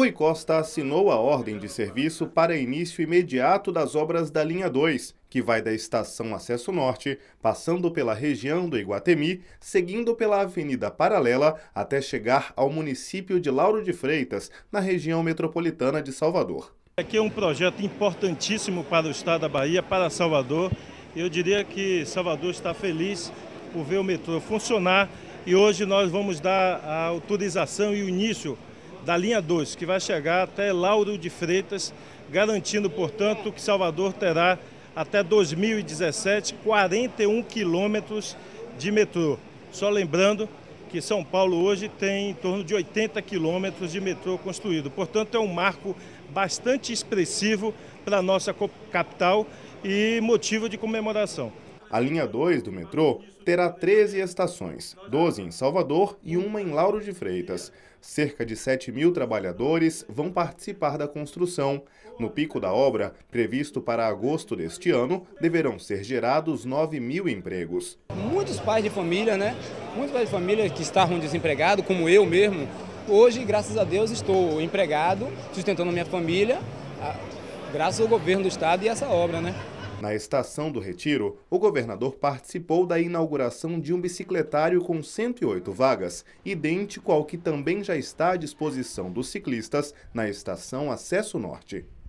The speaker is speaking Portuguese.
Rui Costa assinou a ordem de serviço para início imediato das obras da linha 2, que vai da estação Acesso Norte, passando pela região do Iguatemi, seguindo pela Avenida Paralela até chegar ao município de Lauro de Freitas, na região metropolitana de Salvador. Aqui é um projeto importantíssimo para o estado da Bahia, para Salvador. Eu diria que Salvador está feliz por ver o metrô funcionar e hoje nós vamos dar a autorização e o início da linha 2, que vai chegar até Lauro de Freitas, garantindo, portanto, que Salvador terá até 2017 41 quilômetros de metrô. Só lembrando que São Paulo hoje tem em torno de 80 quilômetros de metrô construído. Portanto, é um marco bastante expressivo para a nossa capital e motivo de comemoração. A linha 2 do metrô terá 13 estações, 12 em Salvador e uma em Lauro de Freitas. Cerca de 7.000 trabalhadores vão participar da construção. No pico da obra, previsto para agosto deste ano, deverão ser gerados 9.000 empregos. Muitos pais de família, Muitos pais de família que estavam desempregados, como eu mesmo. Hoje, graças a Deus, estou empregado, sustentando a minha família, graças ao governo do estado e essa obra, Na estação do Retiro, o governador participou da inauguração de um bicicletário com 108 vagas, idêntico ao que também já está à disposição dos ciclistas na estação Acesso Norte.